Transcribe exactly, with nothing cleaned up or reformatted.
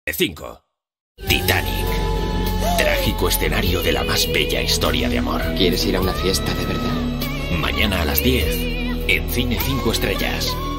cinco. Titanic. Trágico escenario de la más bella historia de amor. ¿Quieres ir a una fiesta de verdad? Mañana a las diez, en Cine cinco Estrellas.